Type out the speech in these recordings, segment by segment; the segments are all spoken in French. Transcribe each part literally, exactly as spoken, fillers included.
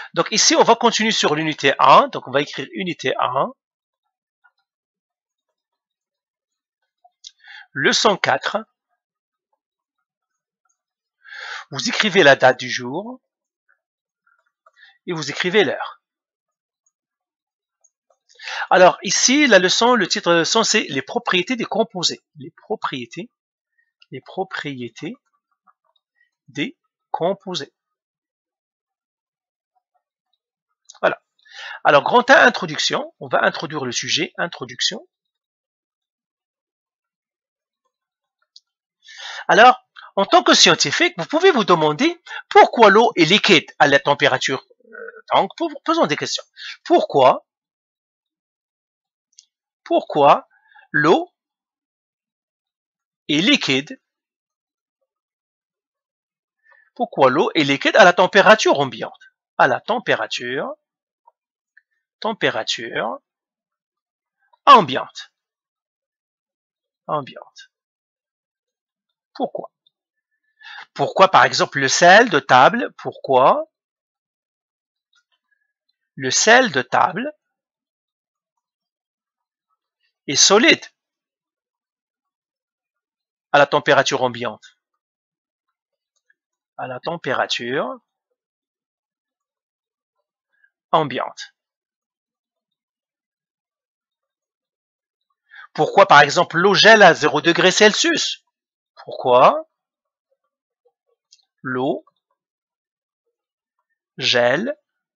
Donc ici, on va continuer sur l'unité un. Donc on va écrire unité un. Leçon quatre. Vous écrivez la date du jour et vous écrivez l'heure. Alors ici, la leçon, le titre de la leçon, c'est les propriétés des composés. Les propriétés, les propriétés des composés. Voilà. Alors, grand A, introduction. On va introduire le sujet, introduction. Alors, en tant que scientifique, vous pouvez vous demander pourquoi l'eau est liquide à la température. Donc, posons des questions. Pourquoi, pourquoi l'eau est liquide? Pourquoi l'eau est liquide à la température ambiante? À la température, température ambiante. Ambiante. Pourquoi? Pourquoi, par exemple, le sel de table? Pourquoi le sel de table est solide à la température ambiante? À la température ambiante. Pourquoi, par exemple, l'eau gèle à zéro degré Celsius? Pourquoi l'eau gèle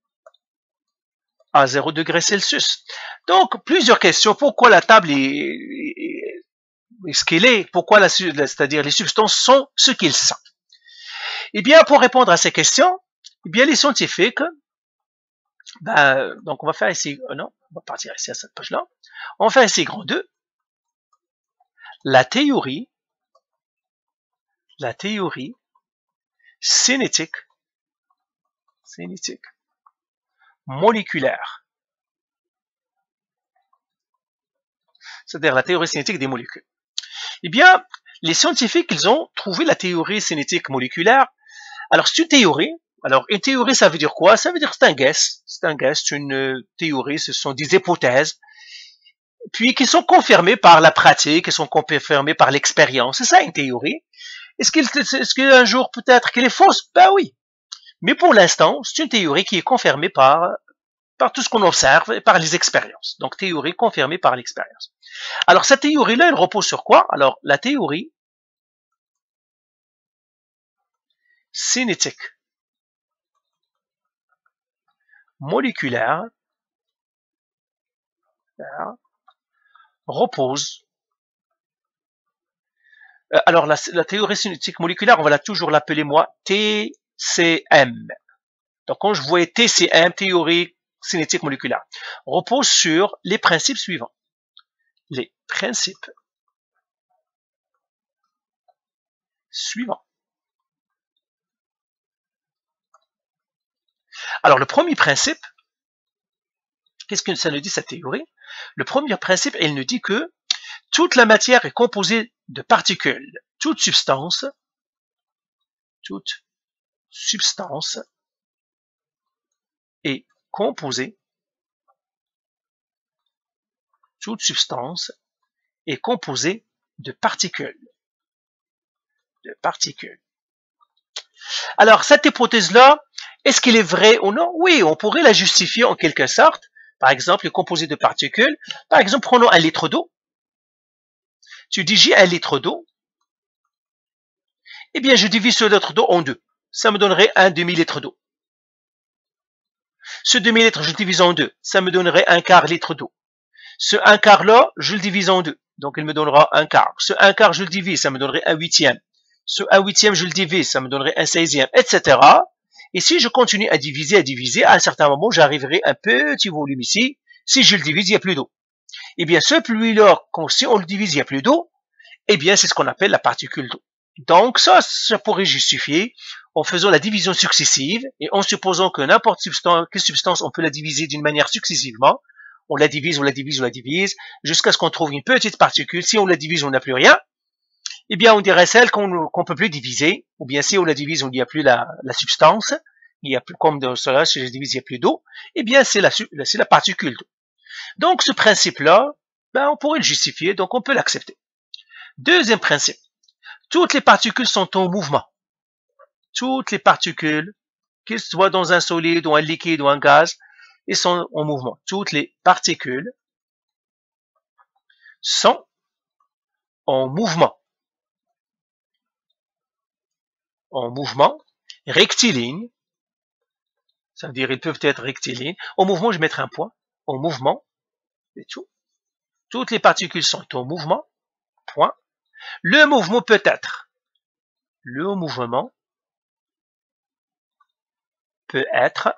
à zéro degré Celsius? Donc, plusieurs questions. Pourquoi la table est, est, est ce qu'elle est? Pourquoi, la, c'est-à-dire les substances sont ce qu'ils sont? Eh bien, pour répondre à ces questions, eh bien, les scientifiques, ben, donc on va faire ici, euh, non, on va partir ici à cette page-là. On va faire ici grand deux. La théorie, la théorie cinétique, cinétique, moléculaire. C'est-à-dire la théorie cinétique des molécules. Eh bien, les scientifiques, ils ont trouvé la théorie cinétique moléculaire. Alors, c'est une théorie. Alors, une théorie, ça veut dire quoi? Ça veut dire que c'est un guess. C'est un guess, c'est une théorie, ce sont des hypothèses. Puis, qui sont confirmées par la pratique, qui sont confirmées par l'expérience. C'est ça, une théorie. Est-ce qu'il, est-ce qu'un jour, peut-être qu'elle est fausse? Ben oui. Mais pour l'instant, c'est une théorie qui est confirmée par, par tout ce qu'on observe et par les expériences. Donc, théorie confirmée par l'expérience. Alors, cette théorie-là, elle repose sur quoi? Alors, la théorie cinétique moléculaire repose. Alors, la, la théorie cinétique moléculaire, on va la, toujours l'appeler, moi, T C M. Donc, quand je vois T C M, théorie cinétique moléculaire, repose sur les principes suivants. Les principes suivants. Alors, le premier principe, qu'est-ce que ça nous dit, cette théorie? Le premier principe, elle nous dit que toute la matière est composée de particules. Toute substance, toute substance est composée, toute substance est composée de particules. De particules. Alors, cette hypothèse-là, est-ce qu'elle est vraie ou non? Oui, on pourrait la justifier en quelque sorte. Par exemple, le composé de particules. Par exemple, prenons un litre d'eau. Tu dis j'ai un litre d'eau. Eh bien, je divise ce litre d'eau en deux. Ça me donnerait un demi-litre d'eau. Ce demi-litre, je le divise en deux. Ça me donnerait un quart litre d'eau. Ce un quart-là, je le divise en deux. Donc, il me donnera un quart. Ce un quart, je le divise. Ça me donnerait un huitième. Ce un huitième, je le divise. Ça me donnerait un seizième, et cetera. Et si je continue à diviser, à diviser, à un certain moment, j'arriverai à un petit volume ici. Si je le divise, il n'y a plus d'eau. Eh bien, ce pluie-là, si on le divise, il n'y a plus d'eau. Eh bien, c'est ce qu'on appelle la particule d'eau. Donc, ça, ça pourrait justifier en faisant la division successive et en supposant que n'importe substance, quelle substance, on peut la diviser d'une manière successivement. On la divise, on la divise, on la divise, jusqu'à ce qu'on trouve une petite particule. Si on la divise, on n'a plus rien. Eh bien, on dirait celle qu'on qu'on peut plus diviser. Ou bien, si on la divise, on n'y a plus la, la substance. il y a plus, comme dans cela, si je divise, il n'y a plus d'eau, eh bien, c'est la, c'est la particule d'eau. Donc, ce principe-là, ben, on pourrait le justifier, donc on peut l'accepter. Deuxième principe, toutes les particules sont en mouvement. Toutes les particules, qu'elles soient dans un solide ou un liquide ou un gaz, elles sont en mouvement. Toutes les particules sont en mouvement. En mouvement rectiligne, ça veut dire ils peuvent être rectilignes. En mouvement, je mettrai un point. En mouvement, c'est tout. Toutes les particules sont en mouvement, point. Le mouvement peut être, le mouvement peut être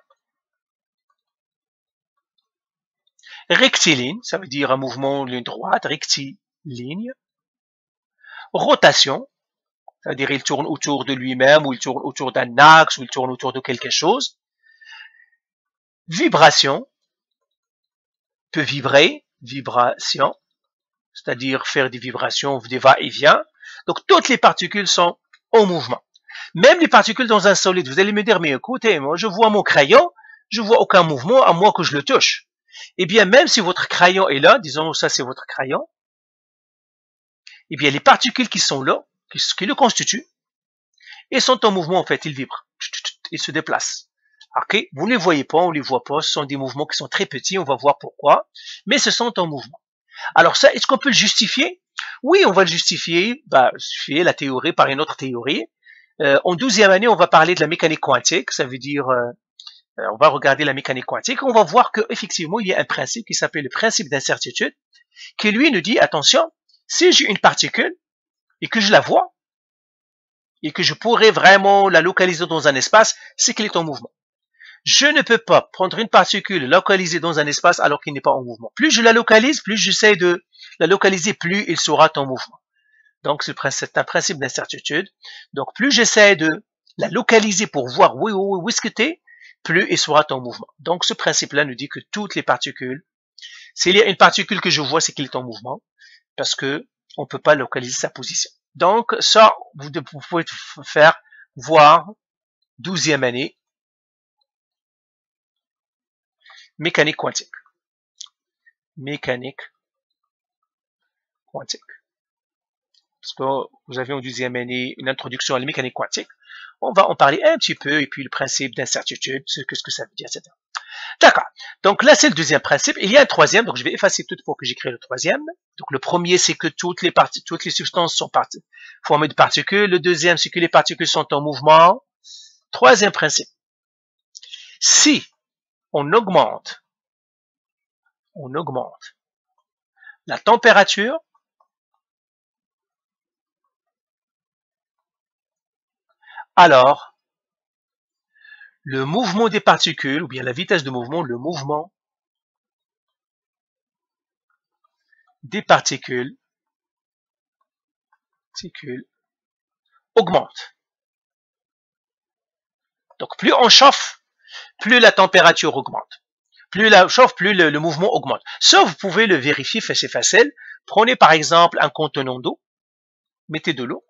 rectiligne, ça veut dire un mouvement ligne droite, rectiligne. Rotation, ça veut dire il tourne autour de lui-même, ou il tourne autour d'un axe, ou il tourne autour de quelque chose. Vibration, peut vibrer, vibration, c'est-à-dire faire des vibrations, des va-et-vient. Donc toutes les particules sont en mouvement. Même les particules dans un solide, vous allez me dire, mais écoutez, moi je vois mon crayon, je vois aucun mouvement à moins que je le touche. Eh bien, même si votre crayon est là, disons ça c'est votre crayon, eh bien les particules qui sont là, qui, qui le constituent, elles sont en mouvement en fait, ils vibrent, ils se déplacent. Ok, vous ne les voyez pas, on ne les voit pas, ce sont des mouvements qui sont très petits, on va voir pourquoi, mais ce sont en mouvement. Alors ça, est-ce qu'on peut le justifier? Oui, on va le justifier, bah, justifier la théorie par une autre théorie. Euh, en douzième année, on va parler de la mécanique quantique, ça veut dire, euh, on va regarder la mécanique quantique, on va voir qu'effectivement, il y a un principe qui s'appelle le principe d'incertitude, qui lui nous dit, attention, si j'ai une particule et que je la vois, et que je pourrais vraiment la localiser dans un espace, c'est qu'elle est en mouvement. Je ne peux pas prendre une particule localisée dans un espace alors qu'il n'est pas en mouvement. Plus je la localise, plus j'essaie de la localiser, plus il sera en mouvement. Donc, c'est un principe d'incertitude. Donc, plus j'essaie de la localiser pour voir où, où, où est-ce que t'es, plus il sera en mouvement. Donc, ce principe-là nous dit que toutes les particules, s'il y a une particule que je vois, c'est qu'il est en mouvement, parce que on ne peut pas localiser sa position. Donc, ça, vous, vous pouvez faire voir douzième année, mécanique quantique. Mécanique quantique. Parce que vous avez en deuxième année une introduction à la mécanique quantique. On va en parler un petit peu, et puis le principe d'incertitude, qu'est-ce que ça veut dire, et cetera. D'accord. Donc là, c'est le deuxième principe. Il y a un troisième, donc je vais effacer tout pour que j'écris le troisième. Donc le premier, c'est que toutes les parties, toutes les substances sont formées de particules. Le deuxième, c'est que les particules sont en mouvement. Troisième principe. Si on augmente, on augmente la température, alors le mouvement des particules, ou bien la vitesse de mouvement, le mouvement des particules, particules augmente. Donc plus on chauffe, plus la température augmente. Plus la chauffe, plus le, le mouvement augmente. Ça, vous pouvez le vérifier, c'est facile. Prenez par exemple un contenant d'eau, mettez de l'eau,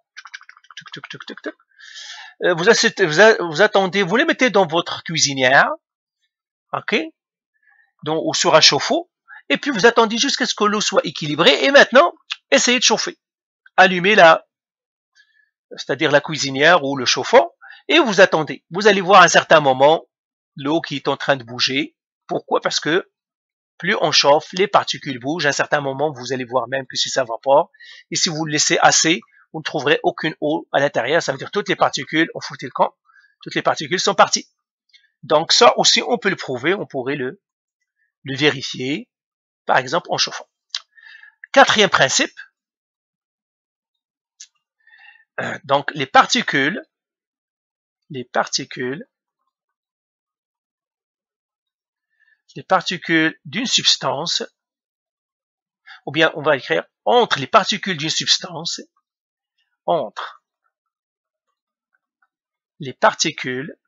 vous, vous, vous attendez, vous les mettez dans votre cuisinière, ok, donc, ou sur un chauffe-eau, et puis vous attendez jusqu'à ce que l'eau soit équilibrée, et maintenant, essayez de chauffer. Allumez la, c'est-à-dire la cuisinière ou le chauffe-eau, et vous attendez. Vous allez voir à un certain moment l'eau qui est en train de bouger. Pourquoi? Parce que plus on chauffe, les particules bougent. À un certain moment, vous allez voir même que si ça évapore. Et si vous le laissez assez, vous ne trouverez aucune eau à l'intérieur. Ça veut dire que toutes les particules, on foutait le camp, toutes les particules sont parties. Donc ça aussi, on peut le prouver, on pourrait le, le vérifier, par exemple en chauffant. Quatrième principe, donc les particules, les particules, les particules d'une substance, ou bien on va écrire entre les particules d'une substance, entre les particules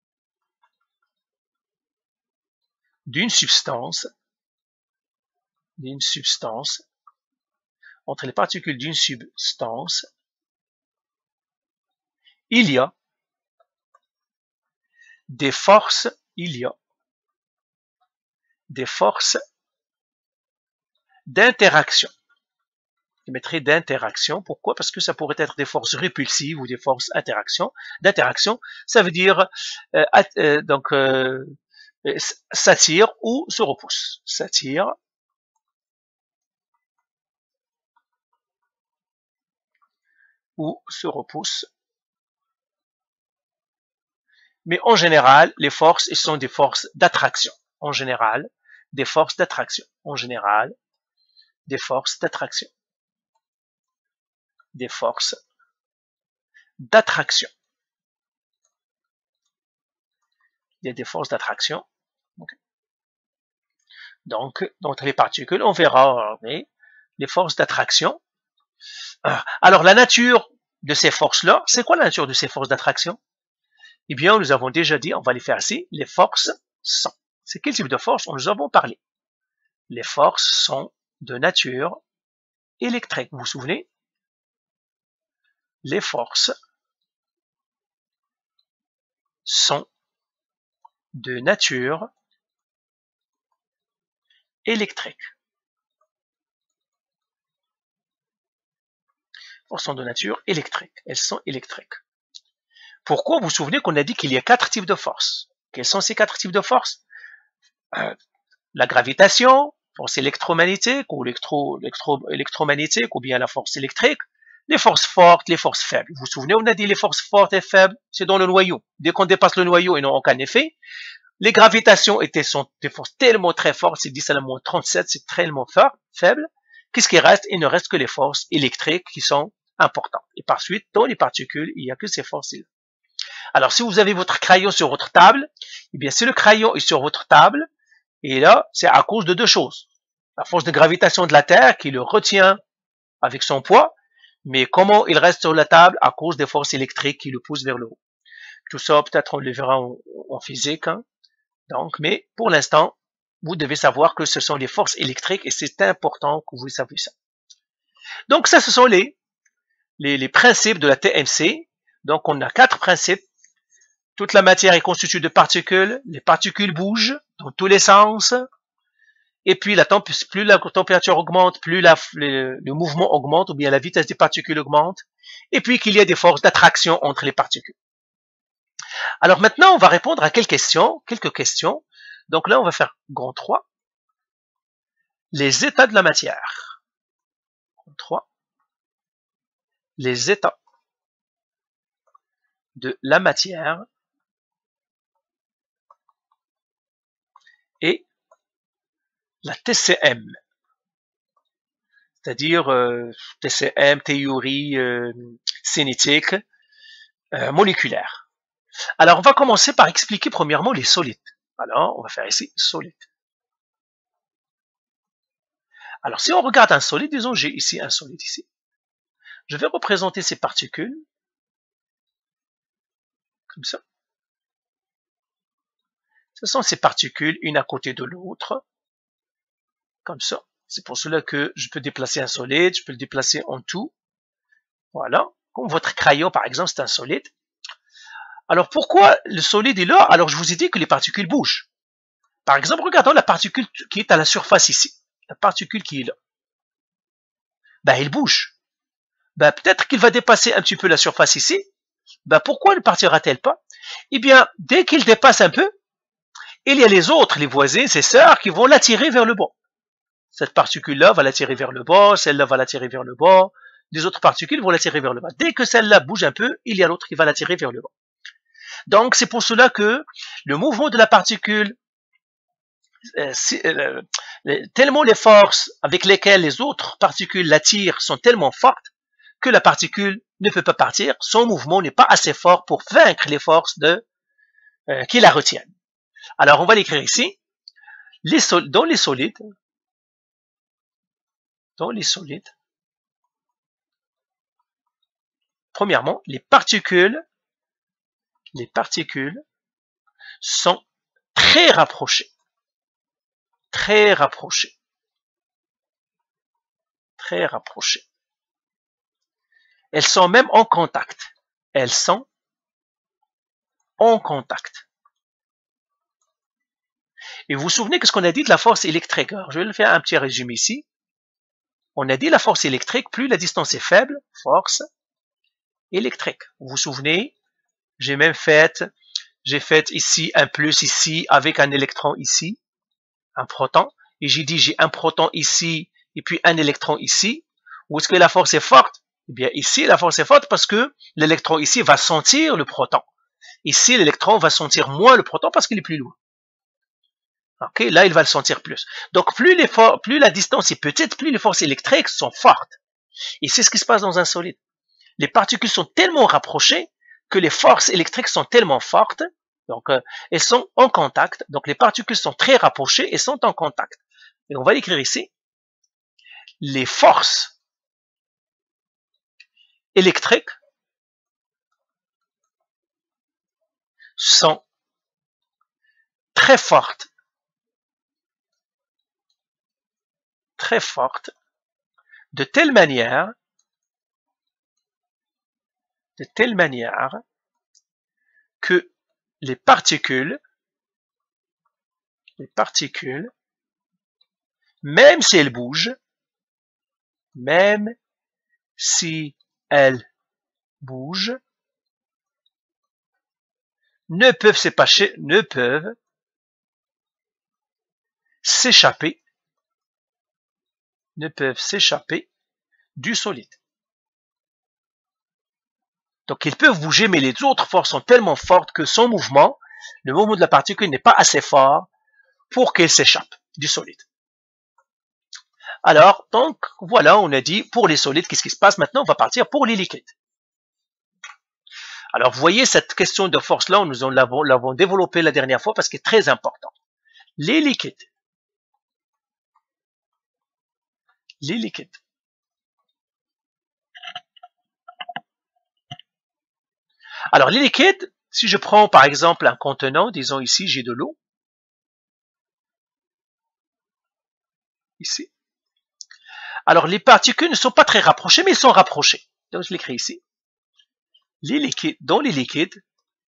d'une substance, d'une substance, entre les particules d'une substance, il y a des forces, il y a des forces d'interaction. Je mettrai d'interaction. Pourquoi? Parce que ça pourrait être des forces répulsives ou des forces d'interaction. D'interaction, ça veut dire euh, euh, donc euh, s'attire ou se repousse. S'attire ou se repousse. Mais en général, les forces, elles sont des forces d'attraction. En général, des forces d'attraction. En général, des forces d'attraction. Des forces d'attraction. Il y a des forces d'attraction. Okay. Donc, dans les particules, on verra mais, les forces d'attraction. Alors, la nature de ces forces-là, c'est quoi la nature de ces forces d'attraction? Eh bien, nous avons déjà dit, on va les faire ici, les forces sont. C'est quel type de force? Nous avons parlé. Les forces sont de nature électrique. Vous vous souvenez? Les forces sont de nature électrique. Forces sont de nature électrique. Elles sont électriques. Pourquoi? Vous vous souvenez qu'on a dit qu'il y a quatre types de forces. Quels sont ces quatre types de forces? euh, La gravitation, force électromagnétique ou électro, électro, électromagnétique ou bien la force électrique, les forces fortes, les forces faibles. Vous vous souvenez, on a dit les forces fortes et faibles, c'est dans le noyau. Dès qu'on dépasse le noyau, ils n'ont aucun effet. Les gravitations étaient, sont des forces tellement très fortes, c'est dix à la moins trente-sept, c'est tellement fort, faible. Qu'est-ce qui reste? Il ne reste que les forces électriques qui sont importantes. Et par suite, dans les particules, il n'y a que ces forces-là. Alors, si vous avez votre crayon sur votre table, eh bien, si le crayon est sur votre table, et là, c'est à cause de deux choses. La force de gravitation de la Terre qui le retient avec son poids, mais comment il reste sur la table à cause des forces électriques qui le poussent vers le haut. Tout ça, peut-être on le verra en, en physique. Hein. Donc, mais pour l'instant, vous devez savoir que ce sont les forces électriques et c'est important que vous sachiez ça. Donc, ça, ce sont les, les, les principes de la T M C. Donc, on a quatre principes. Toute la matière est constituée de particules. Les particules bougent dans tous les sens. Et puis, la temp plus la température augmente, plus la, le, le mouvement augmente, ou bien la vitesse des particules augmente. Et puis, qu'il y a des forces d'attraction entre les particules. Alors maintenant, on va répondre à quelques questions. Quelques questions. Donc là, on va faire grand trois. Les états de la matière. Grand trois. Les états de la matière et la T C M. C'est-à-dire euh, T C M, théorie euh, cinétique, euh, moléculaire. Alors, on va commencer par expliquer premièrement les solides. Alors, on va faire ici solide. Alors, si on regarde un solide, disons j'ai ici un solide ici. Je vais représenter ces particules comme ça. Ce sont ces particules, une à côté de l'autre, comme ça. C'est pour cela que je peux déplacer un solide, je peux le déplacer en tout. Voilà. Comme votre crayon, par exemple, c'est un solide. Alors, pourquoi le solide est là? Alors, je vous ai dit que les particules bougent. Par exemple, regardons la particule qui est à la surface ici. La particule qui est là. Ben, elle bouge. Ben, peut-être qu'il va dépasser un petit peu la surface ici. Ben, pourquoi ne partira-t-elle pas? Eh bien, dès qu'il dépasse un peu, il y a les autres, les voisins, ses sœurs, qui vont l'attirer vers le bas. Cette particule-là va l'attirer vers le bas, celle-là va l'attirer vers le bas, les autres particules vont l'attirer vers le bas. Dès que celle-là bouge un peu, il y a l'autre qui va l'attirer vers le bas. Donc, c'est pour cela que le mouvement de la particule, euh, euh, tellement les forces avec lesquelles les autres particules l'attirent sont tellement fortes que la particule ne peut pas partir, son mouvement n'est pas assez fort pour vaincre les forces de, euh, qui la retiennent. Alors, on va l'écrire ici. Les sol dans les solides, dans les solides, premièrement, les particules, les particules sont très rapprochées, très rapprochées, très rapprochées. Elles sont même en contact. Elles sont en contact. Et vous vous souvenez que ce qu'on a dit de la force électrique. Alors, je vais faire un petit résumé ici. On a dit la force électrique, plus la distance est faible, force électrique. Vous vous souvenez, j'ai même fait, j'ai fait ici un plus ici avec un électron ici, un proton. Et j'ai dit j'ai un proton ici et puis un électron ici. Où est-ce que la force est forte? Eh bien ici, la force est forte parce que l'électron ici va sentir le proton. Ici, l'électron va sentir moins le proton parce qu'il est plus loin. Ok, là, il va le sentir plus. Donc, plus, les plus la distance est petite, plus les forces électriques sont fortes. Et c'est ce qui se passe dans un solide. Les particules sont tellement rapprochées que les forces électriques sont tellement fortes, donc euh, elles sont en contact. Donc, les particules sont très rapprochées et sont en contact. Et on va l'écrire ici. Les forces électriques sont très fortes, très fortes, de telle manière, de telle manière que les particules, les particules, même si elles bougent, même si elles bougent, ne peuvent s'échapper, ne peuvent s'échapper, ne peuvent s'échapper du solide. Donc ils peuvent bouger, mais les autres forces sont tellement fortes que son mouvement, le mouvement de la particule n'est pas assez fort pour qu'elle s'échappe du solide. Alors, donc, voilà, on a dit pour les solides, qu'est-ce qui se passe? Maintenant, on va partir pour les liquides. Alors, vous voyez, cette question de force-là, nous l'avons développée la dernière fois parce qu'elle est très importante. Les liquides. Les liquides. Alors, les liquides, si je prends par exemple un contenant, disons ici, j'ai de l'eau. Ici. Alors, les particules ne sont pas très rapprochées, mais elles sont rapprochées. Donc, je l'écris ici. Les liquides, dans les liquides,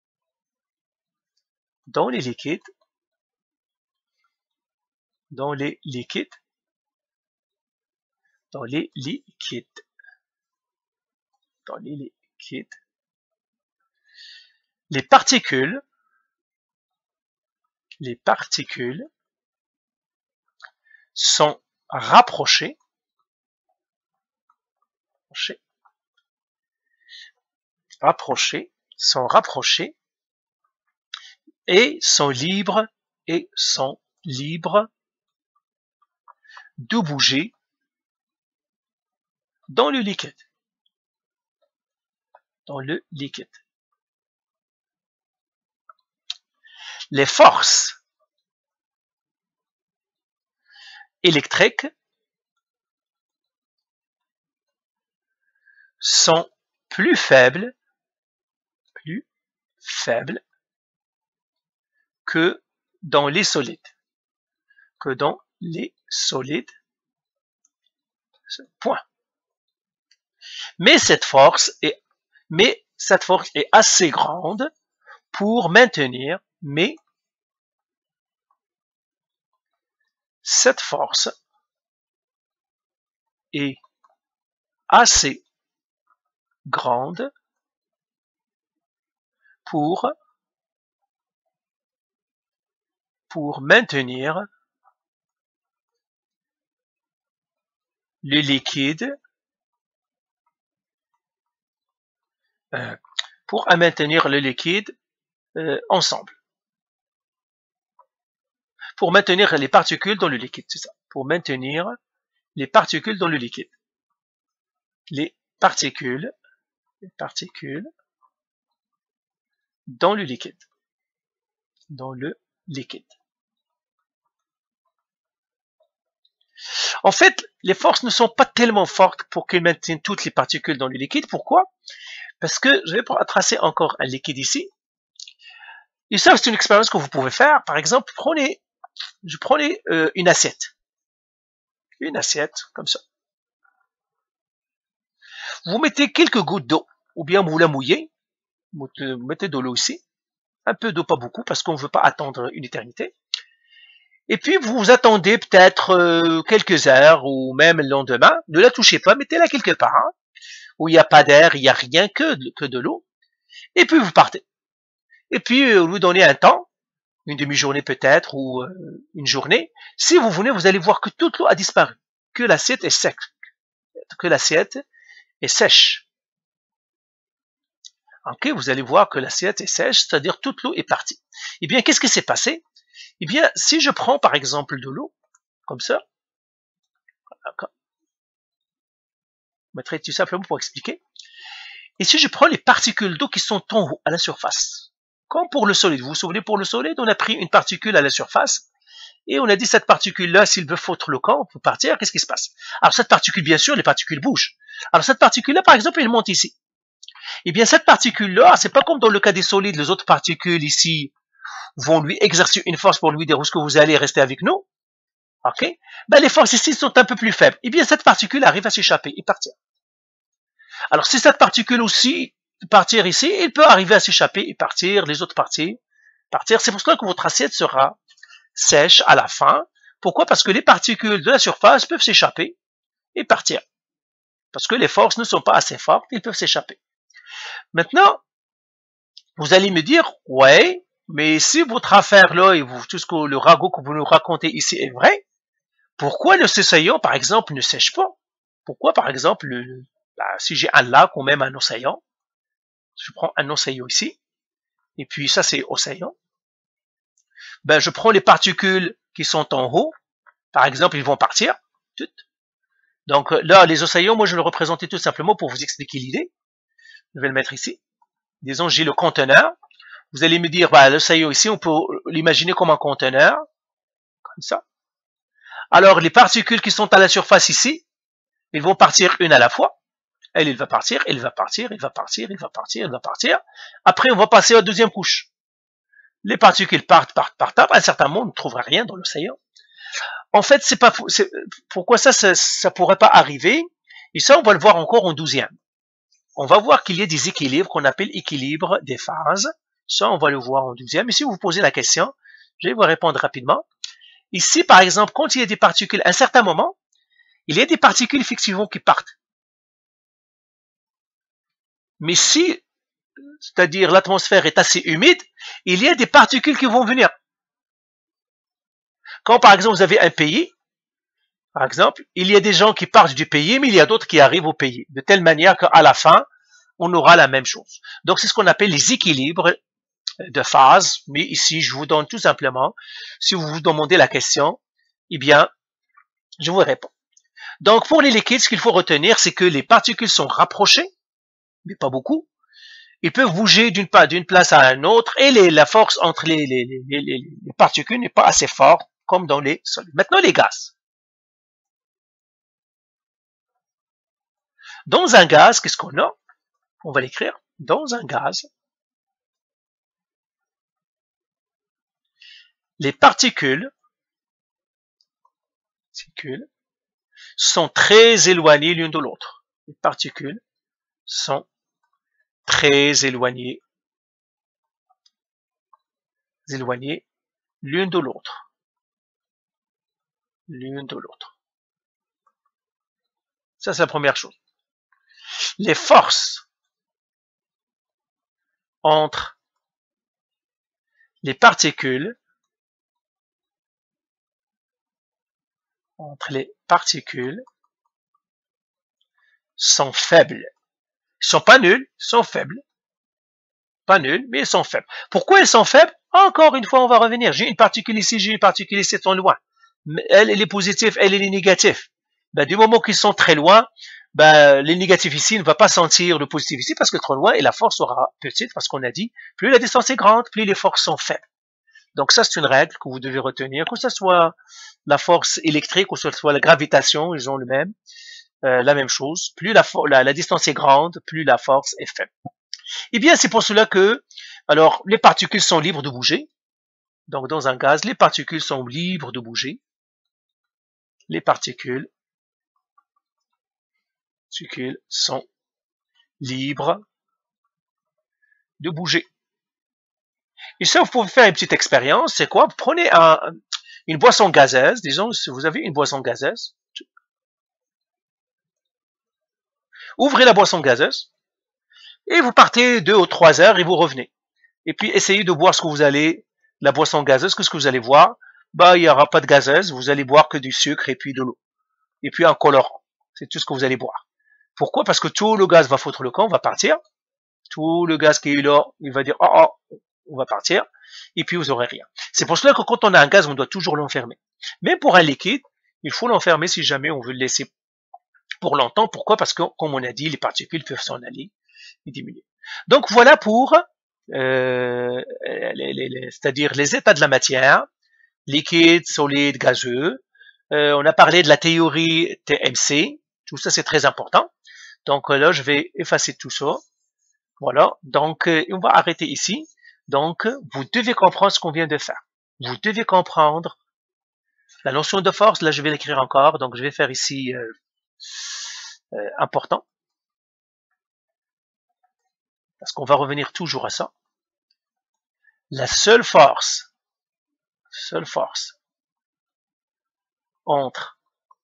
dans les liquides, dans les liquides, dans les liquides, dans les liquides, les particules, les particules sont rapprochées, rapprochées, sont rapprochées et sont libres et sont libres de bouger dans le liquide. Dans le liquide. Les forces électriques sont plus faibles, plus faibles que dans les solides, que dans les solides. Point. Mais cette force est, mais cette force est assez grande pour maintenir, mais cette force est assez grande pour pour maintenir le liquide euh, pour maintenir le liquide euh, ensemble. Pour maintenir les particules dans le liquide, c'est ça. Pour maintenir les particules dans le liquide. Les particules, les particules dans le liquide. Dans le liquide. En fait, les forces ne sont pas tellement fortes pour qu'elles maintiennent toutes les particules dans le liquide. Pourquoi? Parce que je vais tracer encore un liquide ici. Et ça, c'est une expérience que vous pouvez faire. Par exemple, prenez, je prenais euh, une assiette. Une assiette, comme ça. Vous mettez quelques gouttes d'eau, ou bien vous la mouillez. Vous mettez de l'eau ici. Un peu d'eau, pas beaucoup, parce qu'on ne veut pas attendre une éternité. Et puis, vous attendez peut-être euh, quelques heures ou même le lendemain. Ne la touchez pas, mettez-la quelque part, hein, où il n'y a pas d'air, il n'y a rien que de, que de l'eau. Et puis, vous partez. Et puis, euh, vous donnez un temps, une demi-journée peut-être, ou euh, une journée. Si vous venez, vous allez voir que toute l'eau a disparu, que l'assiette est sec, que l'assiette est sèche. Ok, vous allez voir que l'assiette est sèche, c'est-à-dire toute l'eau est partie. Eh bien, qu'est-ce qui s'est passé? Eh bien, si je prends par exemple de l'eau, comme ça, je mettrai tout simplement pour expliquer. Et si je prends les particules d'eau qui sont en haut, à la surface, comme pour le solide, vous vous souvenez, pour le solide, on a pris une particule à la surface, et on a dit cette particule-là, s'il veut foutre le camp, pour partir, qu'est-ce qui se passe? Alors cette particule, bien sûr, les particules bougent. Alors cette particule-là, par exemple, elle monte ici. Eh bien, cette particule-là, c'est pas comme dans le cas des solides, les autres particules ici vont lui exercer une force pour lui dire où est-ce que vous allez rester avec nous. Ok? Ben, les forces ici sont un peu plus faibles. Eh bien, cette particule arrive à s'échapper et partir. Alors, si cette particule aussi partir ici, il peut arriver à s'échapper et partir, les autres parties, partir. C'est pour cela que votre assiette sera sèche à la fin. Pourquoi? Parce que les particules de la surface peuvent s'échapper et partir. Parce que les forces ne sont pas assez fortes, ils peuvent s'échapper. Maintenant, vous allez me dire, ouais, mais si votre affaire là, et vous, tout ce que le ragot que vous nous racontez ici est vrai, pourquoi le océan, par exemple, ne sèche pas? Pourquoi, par exemple, le, bah, si j'ai un lac ou même un océan, je prends un océan ici, et puis ça c'est océan, ben je prends les particules qui sont en haut, par exemple, ils vont partir, toutes. Donc là, les océans, moi je le représentais tout simplement pour vous expliquer l'idée. Je vais le mettre ici. Disons, j'ai le conteneur. Vous allez me dire, bah, l'océan ici, on peut l'imaginer comme un conteneur, comme ça. Alors, les particules qui sont à la surface ici, ils vont partir une à la fois. Elle, il va partir, il va partir, il va partir, il va partir, il va partir. Après, on va passer à la deuxième couche. Les particules partent, partent, partent. À un certain moment, on ne trouvera rien dans l'océan. En fait, c'est pas, c'est, pourquoi ça, ça, ça pourrait pas arriver? Et ça, on va le voir encore en douzième. On va voir qu'il y a des équilibres qu'on appelle équilibre des phases. Ça, on va le voir en douzième. Et si vous vous posez la question, je vais vous répondre rapidement. Ici, par exemple, quand il y a des particules, à un certain moment, il y a des particules effectivement qui partent. Mais si, c'est-à-dire l'atmosphère est assez humide, il y a des particules qui vont venir. Quand par exemple vous avez un pays, par exemple, il y a des gens qui partent du pays, mais il y a d'autres qui arrivent au pays, de telle manière qu'à la fin, on aura la même chose. Donc c'est ce qu'on appelle les équilibres de phase, mais ici je vous donne tout simplement, si vous vous demandez la question, eh bien, je vous réponds. Donc pour les liquides, ce qu'il faut retenir, c'est que les particules sont rapprochées, mais pas beaucoup. Ils peuvent bouger d'une d'une place à une autre, et les, la force entre les, les, les, les, les particules n'est pas assez forte, comme dans les solides. Maintenant les gaz. Dans un gaz, qu'est-ce qu'on a? On va l'écrire. Dans un gaz, les particules, particules sont très éloignées l'une de l'autre. Les particules sont très éloignées, éloignées l'une de l'autre. L'une de l'autre. Ça, c'est la première chose. Les forces entre les particules entre les particules sont faibles. Ils sont pas nuls, ils sont faibles. Pas nuls, mais ils sont faibles. Pourquoi ils sont faibles? Encore une fois, on va revenir. J'ai une particule ici, j'ai une particule ici, elles sont loin. Elle, elle est positive, elle, elle est négative. Ben, du moment qu'ils sont très loin, ben, les négatifs ici ne vont pas sentir le positif ici parce que trop loin et la force sera petite parce qu'on a dit, plus la distance est grande, plus les forces sont faibles. Donc ça, c'est une règle que vous devez retenir, que ce soit la force électrique ou que ce soit la gravitation, ils ont le même, euh, la même chose. Plus la, la, la distance est grande, plus la force est faible. Eh bien, c'est pour cela que, alors, les particules sont libres de bouger. Donc, dans un gaz, les particules sont libres de bouger. Les particules, particules sont libres de bouger. Et ça, vous pouvez faire une petite expérience. C'est quoi? Vous prenez un, une boisson gazeuse, disons, si vous avez une boisson gazeuse, ouvrez la boisson gazeuse, et vous partez deux ou trois heures et vous revenez. Et puis essayez de boire ce que vous allez, la boisson gazeuse, qu'est-ce que vous allez voir? Bah, il n'y aura pas de gazeuse, vous allez boire que du sucre et puis de l'eau. Et puis un colorant. C'est tout ce que vous allez boire. Pourquoi? Parce que tout le gaz va foutre le camp, va partir. Tout le gaz qui est là, il va dire, oh, oh, on va partir. Et puis vous aurez rien. C'est pour cela que quand on a un gaz, on doit toujours l'enfermer. Mais pour un liquide, il faut l'enfermer si jamais on veut le laisser pour longtemps. Pourquoi? Parce que, comme on a dit, les particules peuvent s'en aller et diminuer. Donc voilà pour, euh, c'est-à-dire les états de la matière, liquide, solide, gazeux. Euh, on a parlé de la théorie T M C. Tout ça, c'est très important. Donc là, je vais effacer tout ça. Voilà. Donc, euh, on va arrêter ici. Donc, vous devez comprendre ce qu'on vient de faire. Vous devez comprendre la notion de force. Là, je vais l'écrire encore. Donc, je vais faire ici euh, euh, important. Parce qu'on va revenir toujours à ça. La seule force, seule force entre...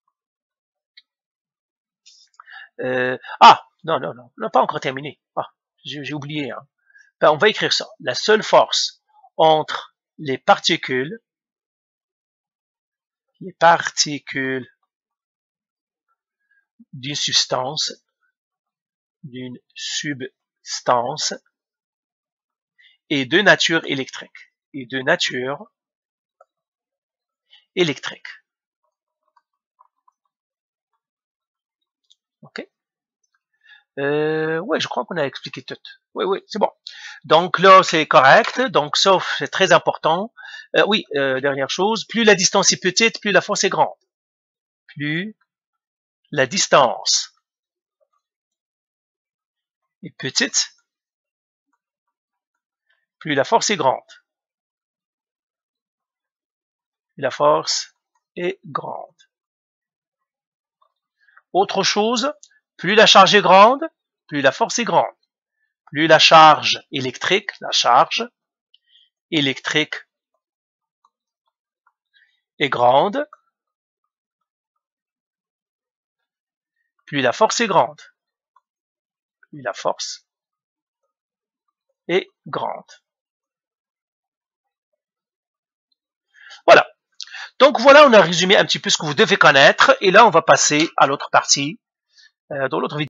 Euh, ah, non, non, non, on n'a pas encore terminé. Ah, j'ai oublié. Hein. Ben, on va écrire ça. La seule force entre les particules, les particules d'une substance, d'une substance, et de nature électrique. Et de nature électrique. Ok? Euh, ouais, je crois qu'on a expliqué tout. Oui, oui, c'est bon. Donc là, c'est correct. Donc sauf, c'est très important. Euh, oui, euh, dernière chose, plus la distance est petite, plus la force est grande. Plus la distance est petite, plus la force est grande. Plus la force est grande. Autre chose, plus la charge est grande, plus la force est grande. Plus la charge électrique, la charge électrique est grande, plus la force est grande. Plus la force est grande. Voilà. Donc voilà, on a résumé un petit peu ce que vous devez connaître. Et là, on va passer à l'autre partie, euh, dans l'autre vidéo.